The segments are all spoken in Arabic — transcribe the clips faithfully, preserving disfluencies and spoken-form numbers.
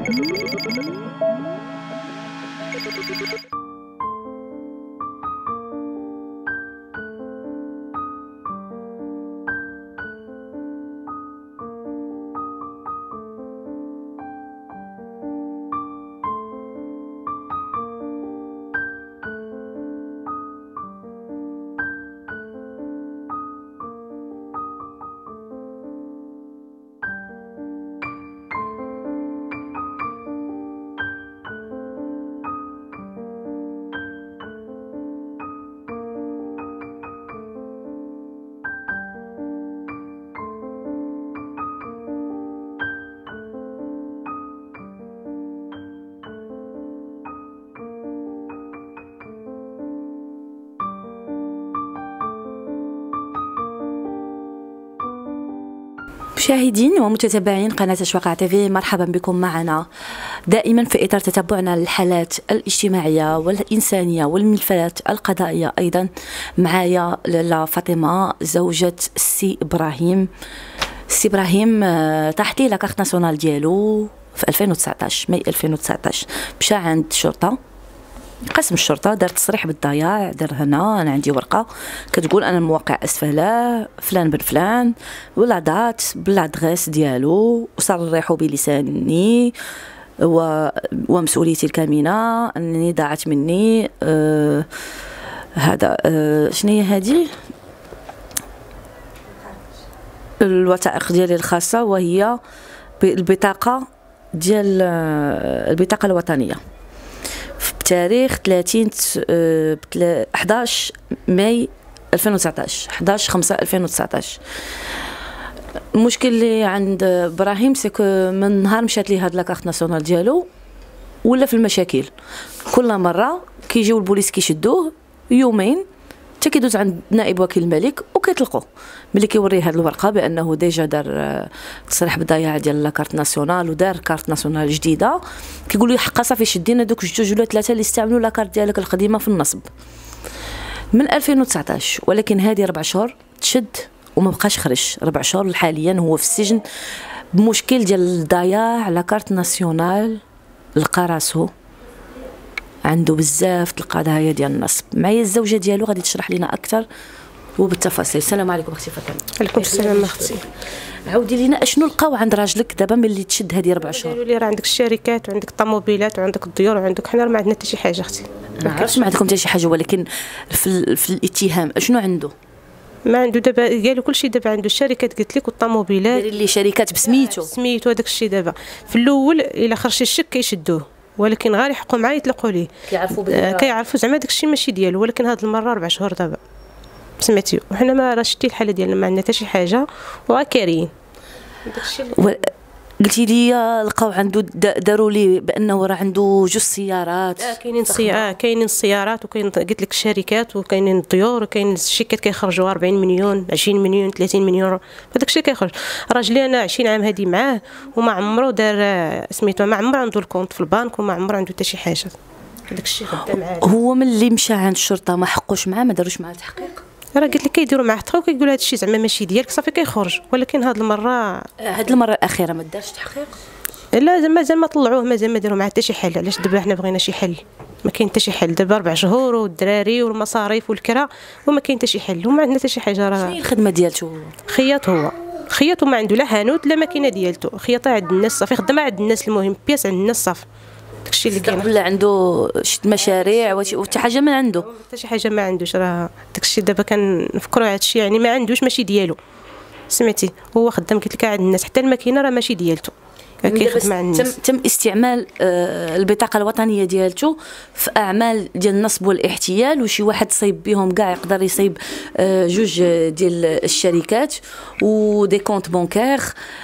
مشاهدين ومتتبعين قناة أشواق تيفي، مرحبا بكم معنا دائما في إطار تتبعنا للحالات الاجتماعية والإنسانية والملفات القضائية. أيضا معايا لاله فاطمة زوجة السي إبراهيم. السي إبراهيم طاحت ليه لاكارت ناسيونال ديالو في ألفين وتسعطاش، ماي ألفين وتسعطاش، مشى عند الشرطة، قسم الشرطه، دار تصريح بالضياع، دار هنا انا عندي ورقه كتقول انا الموقع اسفله فلان بن فلان ولا دات بالادريس ديالو، وصرحوا بلساني و... ومسؤوليتي الكامنه انني ضاعت مني آه هذا آه شنو هي هذه الوثائق ديالي الخاصه، وهي البطاقه ديال البطاقه الوطنيه بتاريخ ثلاثين حداش ماي ألفين وتسعطاش، حداش خمسة ألفين وتسعطاش. المشكل اللي عند ابراهيم سيكو من نهار مشات لي هاد لاكارت ناسيونال ديالو ولا في المشاكل، كل مره كيجيو البوليس كيشدوه يومين حتى كيدوز عند نائب وكيل الملك وكيطلقوه. ملي كيوريه هاد الورقه بانه ديجا دار تصريح بالضياع ديال لاكارت ناسيونال ودار كارت ناسيونال جديده، كيقولوا حقا صافي شدينا دوك جوج ولا ثلاثه اللي استعملوا لاكارت ديالك القديمه في النصب من ألفين وتسعطاش، ولكن هذه ربع شهور تشد وما بقاش خرج. ربع شهور حاليا هو في السجن بمشكل ديال الضياع لاكارت ناسيونال. لقى راسو عنده بزاف القضايا ديال النصب. معايا الزوجه ديالو غادي تشرح لنا اكثر وبالتفاصيل. السلام عليكم اختي فاطمه. عليكم السلام اختي. عاودي لنا اشنو لقاو عند راجلك دابا ملي تشد هذه ربع شهور؟ قالوا لي راه عندك الشركات وعندك الطوموبيلات وعندك الديور وعندك، حنا ما عندنا حتى شي حاجه اختي. ما عرفتش ما عندكم حتى شي حاجه، ولكن في, في الاتهام اشنو عنده؟ ما عنده دابا، قالوا كلشي دابا عنده الشركات قلت لك والطوموبيلات، داير لي شركات بسميتو سميتو هذاك الشيء. دابا في الاول الا خرج شي الشك كيشدوه، ولكن غير يحقوا معاه يطلقوا ليه، كيعرفوا بلي كيعرفوا زعما داك الشيء ماشي ديالو. ولكن هاد المره ربع شهور دابا سمعتي، وحنا ما راه شتي الحاله ديالنا ما عندنا حتى شي حاجه وكاريين داكشي. و... قلتي لي لقاو عنده داروا لي بانه راه عنده جوج سيارات. اه كاينين سيارات، كاينين السيارات وكاين قلت لك الشركات وكاينين الديور وكاين الشيكات كيخرجوا أربعين مليون عشرين مليون ثلاثين مليون، هذاك الشيء كيخرج. راجلي انا عشرين عام هادي معاه وما عمرو دار سميتو، ما عمرو عنده الكونت في البنك وما عمرو عنده حتى شي حاجه. هذاك الشيء خدام معاه. هو ملي مشى عند الشرطه ما حقوش معاه، ما داروش معاه التحقيق؟ راه قلت لك كيديروا معاه التحقيق وكيقولوا هذا الشيء زعما ماشي ديالك صافي كيخرج. ولكن هاد المره هاد المره الاخيره ما دارش تحقيق؟ لا مازال ما طلعوه، مازال ما داروا معاه حتى شي حل. علاش دابا حنا بغينا شي حل؟ ما كاين حتى شي حل. دابا ربع شهور والدراري والمصاريف والكرا وما كاين حتى شي حل وما عندنا حتى شي حاجه. راه شنو هي الخدمه ديالته؟ خياط. هو خياط وما عنده لا حانوت لا ماكينه ديالته، خياطه عند الناس صافي، خدمه عند الناس، المهم بياس عند الناس صافي. داكشي اللي كاين. ولا عنده شي مشاريع وحتى حاجه ما عنده؟ حتى شي حاجه ما عندوش. راه داكشي دابا كنفكروا على هادشي، يعني ما عندوش ماشي ديالو سمعتي. هو خدام قلت لك عند الناس، حتى الماكينه راه ماشي ديالته، كيخدم مع الناس. تم, تم استعمال آه البطاقه الوطنيه ديالته في اعمال ديال النصب والاحتيال، وشي واحد صيب بهم كاع يقدر يصيب آه جوج ديال الشركات ودي كونت بونكير.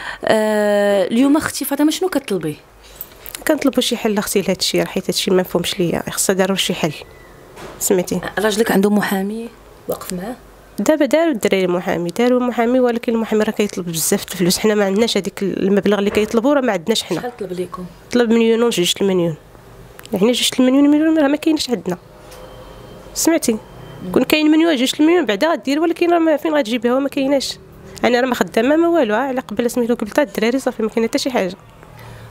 آه اليوم اختي فاطمه شنو كتطلبي؟ كنطلبوا شي حل اختي لهذا الشيء، حيت هذا الشيء ما مفهومش ليا، خصها داروا شي حل سمعتي. راجلك عنده محامي واقف معاه؟ دابا داروا الدراري محامي، داروا محامي، ولكن المحامي راه كيطلب بزاف د الفلوس. حنا ما عندناش هذيك المبلغ اللي كيطلبوا، راه ما عندناش حنا. شحال طلب لكم؟ طلب مليون وجوج المليون، يعني جوج المليون مليون راه ما كاينش عندنا سمعتي. كون كاين مليون جوج المليون بعدا غدير، ولكن راه فين غتجيبها وما كايناش. انا راه ما خدامه ما والو، على قبل سميتو قبل الدراري صافي ما كاين حتى شي حاجه.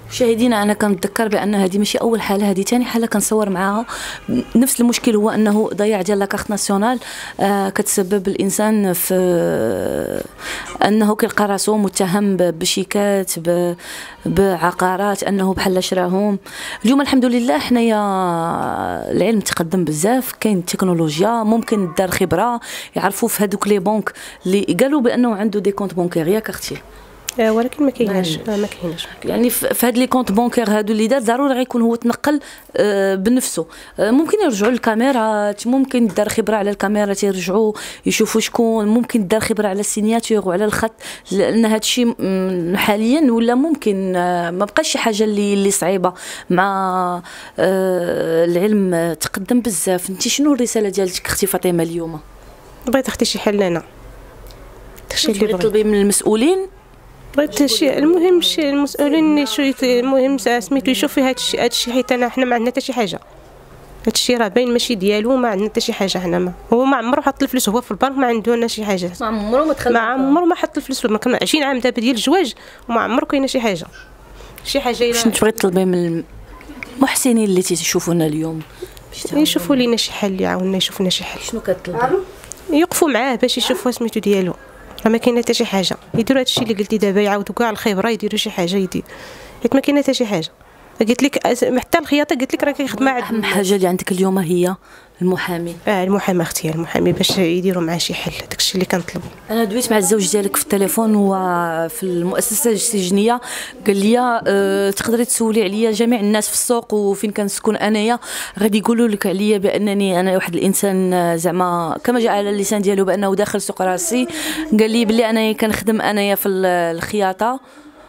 مشاهدينا انا كنتذكر بان هذه ماشي اول حاله، هذه ثاني حاله كنصور معاها نفس المشكل، هو انه ضياع ديال لاكارت ناسيونال آه كتسبب الانسان في آه انه كيلقى راسو متهم بشيكات بعقارات انه بحال شراهم. اليوم الحمد لله حنايا العلم تقدم بزاف، كاين التكنولوجيا، ممكن دار خبره يعرفوا في هذوك لي بنك اللي قالوا بانه عنده دي كونت بونكير ياك اختي، ولكن ما كايناش ما كايناش يعني في هاد لي كونت بونكير هادو اللي دار ضروري غيكون هو تنقل بنفسه. ممكن يرجعوا للكاميرات، ممكن دار خبره على الكاميرا يرجعوا يشوفوا شكون، ممكن دار خبره على السيناتور وعلى الخط، لان هاد الشيء حاليا ولا ممكن ما بقاش شي حاجه اللي اللي صعيبه مع العلم تقدم بزاف. انت شنو الرساله ديالك اختي فاطمه اليوم؟ بغيت اختي شي حل لنا، داكشي اللي بغيت تطلبي من المسؤولين. بغيت شي المهم شي المسؤولين شويه المهم سميتو يشوفوا هذا الشيء هذا الشيء حيت انا حنا ما عندنا حتى شي حاجه، هذا الشيء راه باين ماشي ديالو، ما عندنا حتى شي حاجه. حنا ما هو ما عمرو حط الفلوس هو في البنك، ما عندنا شي حاجه، ما عمرو ما دخل، ما عمرو ما حط الفلوس، ما كان عشرين عام دابا ديال الزواج وما عمرو كاينه شي حاجه شي حاجه. شنو تبغي تطلبي من المحسنين اللي تيشوفونا اليوم؟ يشوفوا لينا شي حل، يعاوننا يشوفوا لنا شي حل. شنو كطلبي؟ يوقفوا معاه باش يشوفوا سميتو ديالو، راه ما كاينه حتى شي حاجه. يديروا هذا الشيء اللي قلتي دابا، يعاودوا كاع الخبره يديروا شي حاجه يدير، حيت ما كاينه حتى شي حاجه. قلت لك حتى الخياطه قلت لك راه كيخدم. اهم حاجه اللي عندك اليوم هي المحامي. اه المحامي اختي، المحامي باش يديروا معاه شي حل، داك الشيء اللي كنطلبوا. انا دويت مع الزوج ديالك في التليفون وفي المؤسسه السجنيه، قال لي أه تقدري تسولي عليا جميع الناس في السوق وفين كنسكن انايا غادي يقولوا لك عليا بانني انا واحد الانسان زعما كما جاء على اللسان ديالو بانه داخل سوق راسي. قال لي بلي انا كنخدم انايا في الخياطه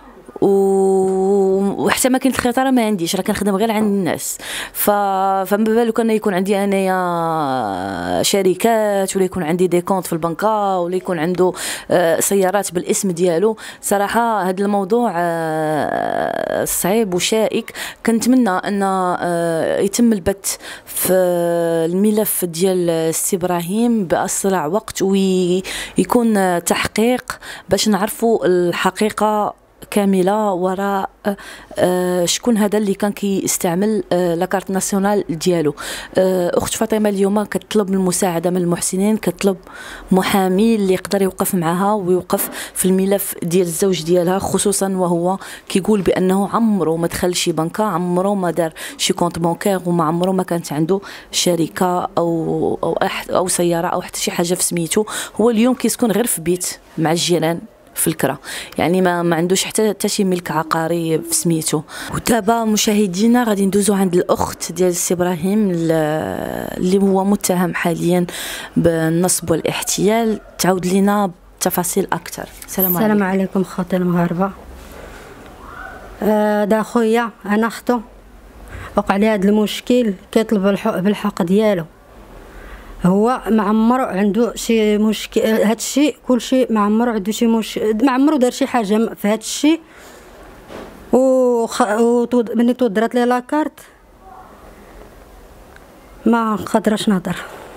وحتى ما كاين الخياطه راه ما عنديش، راه كنخدم غير عند الناس. ف فما بالك انا يكون عندي انايا شركات ولا يكون عندي دي كونط في البنكه ولا يكون عنده سيارات بالاسم ديالو. صراحه هذا الموضوع صعيب وشائك. كنتمنى ان يتم البت في الملف ديال السي ابراهيم باسرع وقت ويكون تحقيق باش نعرفوا الحقيقه كامله وراء آه شكون هذا اللي كان كيستعمل آه لاكارت ناسيونال ديالو. آه اخت فاطمه اليوم كتطلب المساعده من المحسنين، كتطلب محامي اللي يقدر يوقف معها ويوقف في الملف ديال الزوج ديالها، خصوصا وهو كيقول بانه عمره ما دخل شي بنكه، عمره ما دار شي كونط بانكير، وما عمره ما كانت عنده شركه او او او سياره او حتى شي حاجه في سميتو. هو اليوم كيسكن غير في بيت مع الجيران في الكرة، يعني ما ما عندوش حتى حتى شي ملك عقاري في سميتو. ودابا مشاهدينا غادي ندوزو عند الاخت ديال السي ابراهيم اللي هو متهم حاليا بالنصب والاحتيال، تعاود لينا بتفاصيل اكثر. السلام عليكم. السلام عليكم خوتي المغاربه. آه دا خويا انا اختو وقع لي هذا المشكل، كيطلب بالحق ديالو. هو ما عمرو عنده شي مشكل، هذا الشيء كل شيء ما عمرو عنده شي مش ما عمرو دار شي حاجه في هذا الشيء. و ملي تودرات لي لاكارت ما قادراش نهضر،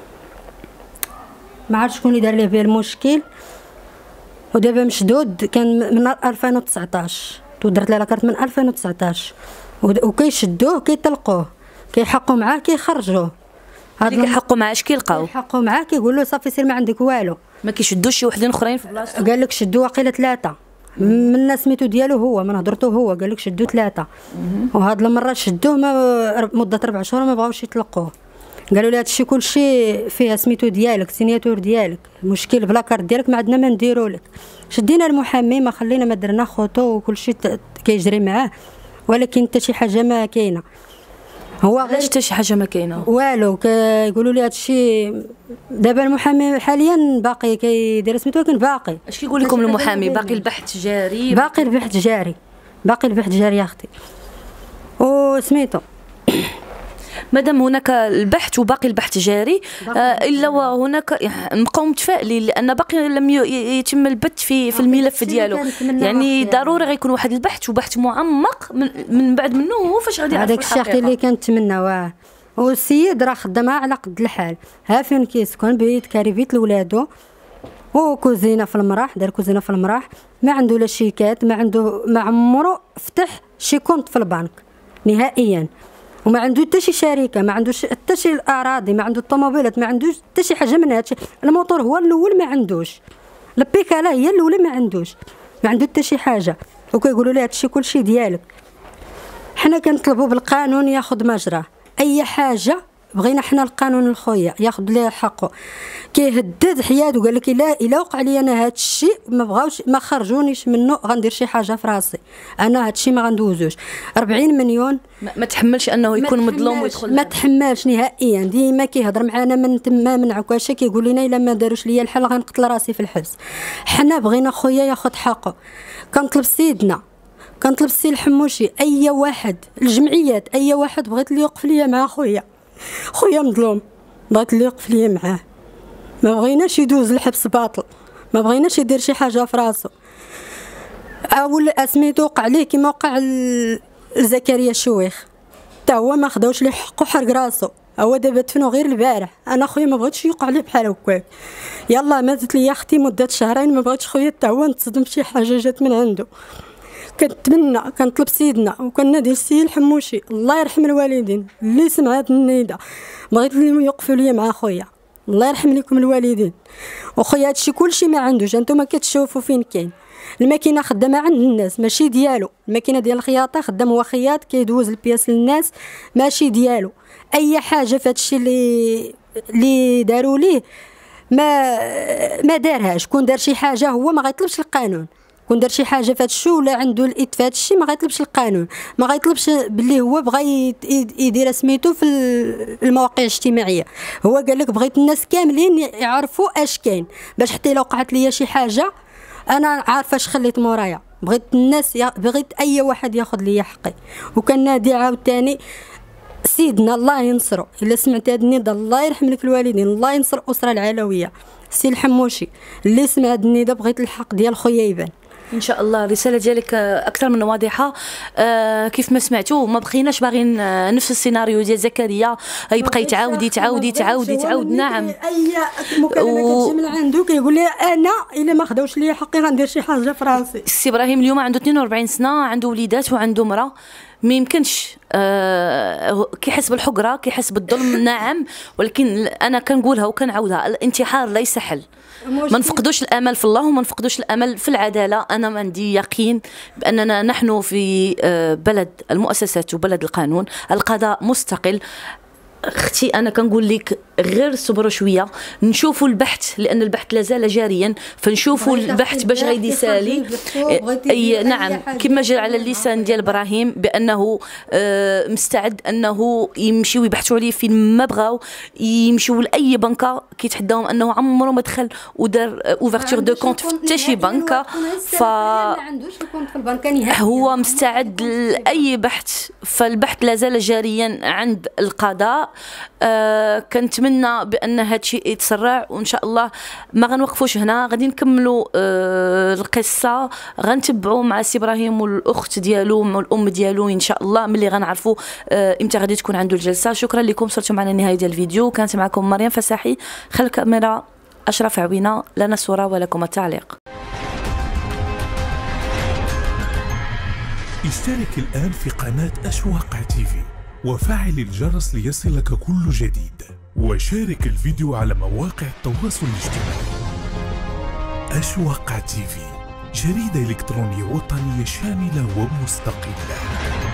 ما عرفت شكون اللي دار ليه بها المشكل. ودابا مشدود كان من ألفين وتسعطاش، تودرات لي لاكارت من ألفين وتسعطاش وكيشدوه كيطلقوه كيحقوا معاه كيخرجوه. هاد اللي كيحقوا معاه اش كيلقاو؟ كيحقوا معاه كيقول له صافي سير ما عندك والو، ما كيشدوش شي وحدين اخرين في بلاصتو. قال لك شدوا واقيلا ثلاثه من الناس سميتو ديالو هو من هضرته هو، قال لك شدوا ثلاثه. وهاد المره شدوه ما مده ربع شهور ما بغاوش يطلقوه. قالوا لي هذا الشيء كلشي فيها سميتو ديالك، سيناتور ديالك، المشكل بلاكارت ديالك ما عندنا ما نديرو لك. شدينا المحامي ما خلينا ما درنا خوتو وكلشي كيجري معاه، ولكن حتى شي حاجه ما كاينه. هو غير حتى شي حاجه ما كاينه والو. كيقولوا لي هذا الشيء دابا المحامي حاليا باقي كيدير سميتو، ولكن باقي. اش كيقول لكم المحامي؟ باقي البحث جاري؟ باقي البحث جاري، باقي البحث جاري يا اختي. وسميتو مادام هناك البحث وباقي البحث جاري آه الا وهناك نبقاو متفائلين لان باقي لم يتم البت في في الملف ديالو. يعني ضروري غيكون واحد البحث وبحث معمق من, من بعد منه هو فاش غادي يعرف الحقيقه. هذاك الشيء اللي كنتمناواه. والسيد راه خدامها على قد الحال، ها فين كيسكن بيت كاريفيت لولادو وكوزينه في المراح، دار كوزينه في المراح، ما عنده لا شيكات، ما عنده ما عمره فتح شي كونت في البنك نهائيا، وما عنده حتى شي شركه، ما عندوش حتى شي اراضي، ما عنده الطوموبيلات، ما عندوش حتى شي حاجه من هادشي. الموتور هو الاول ما عندوش، البيكالا هي الاولى ما عندوش، ما عنده حتى شي حاجه، وكيقولوا لي هادشي كلشي ديالك. حنا كنطلبوا بالقانون ياخذ مجراه، اي حاجه بغينا حنا القانون الخويا ياخذ ليه حقه. كيهدد حياته، قال لك الا الا وقع لي انا هذا الشيء ما بغاوش ما خرجونيش منه غندير شي حاجه في راسي، انا هذا الشيء ما غندوزوش. أربعين مليون ما, ما تحملش انه يكون مظلوم ويدخل، ما تحملش نهائيا. ديما كيهضر معنا من تما من عكاشه كيقول لنا الا ما داروش ليا الحل غنقتل راسي في الحبس. حنا بغينا خويا ياخذ حقه. كنطلب سيدنا، كنطلب السي الحموشي، اي واحد الجمعيات، اي واحد بغيت لي يوقف ليا مع خويا، خويا مظلوم بغيت اللي يوقف ليا معاه. ما بغيناش يدوز الحبس باطل، ما بغيناش يدير شي حاجه في راسو. اول سميتو وقع عليه كيما وقع لزكريا الشويخ، حتى هو ما خداوش ليه حقه، حرق راسو. هو دابا دفنو غير البارح. انا خويا ما بغيتش يوقع ليه بحال هكاك. يلا ماتت لي اختي مده شهرين، ما بغيتش خويا حتى هو نتصدم بشي حاجه جات من عنده. كنتمنى كنطلب سيدنا وكنادي السي الحموشي الله يرحم الوالدين اللي سمع هاد النداء، بغيت لهم يوقفوا لي مع خويا، الله يرحم لكم الوالدين. وخويا هادشي كلشي ما عندوش، انتم كتشوفوا فين كاين. الماكينه خدامه عند الناس ماشي ديالو، الماكينه ديال الخياطه خدام هو خياط كيدوز البياس للناس ماشي ديالو. اي حاجه في هادشي اللي اللي داروا ليه ما ما دارهاش. كون دار شي حاجه هو ما غيطلبش القانون، كون دار شي حاجه في هذا الشيء ولا عنده الايد في هذا الشيء ما غيطلبش القانون، ما غيطلبش باللي هو بغى يدير سميتو في المواقع الاجتماعيه. هو قال لك بغيت الناس كاملين يعرفوا اش كاين، باش حتى الا وقعت ليا شي حاجه انا عارفه اش خليت مورايا. بغيت الناس ي... بغيت اي واحد ياخذ ليا حقي. وكنادي عاوتاني سيدنا الله ينصرو، الا سمعت هذا النداء الله يرحم لك الوالدين، الله ينصر الاسره العلويه. السي الحموشي اللي سمع هذا النداء بغيت الحق ديال خويا يبان ان شاء الله. الرساله ديالك اكثر من واضحه. آه كيف ما سمعتوا ما بقيناش باغيين نفس السيناريو ديال زكريا يبقى يتعاود يتعاود يتعاود يتعاود. نعم اي مكالمه كتجي من عنده كيقول لي انا الا ما خداوش لي حقي غندير شي حاجه في راسي. السي ابراهيم اليوم عنده اثنين وأربعين سنه، عنده وليدات وعنده مراه، ما يمكنش آه كيحس بالحقره كيحس بالظلم. نعم، ولكن انا كنقولها وكنعاودها، الانتحار ليس حل. ما نفقدوش الامل في الله وما نفقدوش الامل في العداله. انا عندي يقين باننا نحن في بلد المؤسسات وبلد القانون، القضاء مستقل. اختي انا كنقول لك غير صبروا شويه، نشوفوا البحث لان البحث لازال جاريا، فنشوفوا البحث باش غادي يسالي. اي نعم، كما جا على اللسان ديال ابراهيم بانه آه مستعد انه يمشيو يبحثوا عليه فين ما بغاو، يمشيو لاي بنكه كيتحداهم انه عمره ما دخل ودار اوفرتور دو كونت في حتى شي بنكه، ف هو مستعد لاي بحث. فالبحث لازال جاريا عند القضاء. آه كنتمنى بان هذا الشيء يتسرع، وان شاء الله ما غنوقفوش هنا، غادي نكملوا آه القصه، غنتبعوا مع سي ابراهيم والاخت ديالو والام ديالو ان شاء الله ملي غنعرفوا آه امتى غادي تكون عنده الجلسه. شكرا لكم، صرتوا معنا النهايه ديال الفيديو. كانت معكم مريم فساحي، خلف الكاميرا اشرف عوينه، لنا الصوره ولكم التعليق. اشترك الآن في قناة أشواق تيفي وفعل الجرس ليصلك كل جديد، وشارك الفيديو على مواقع التواصل الاجتماعي. أشواق تيفي، جريدة إلكترونية وطنية شاملة ومستقلة.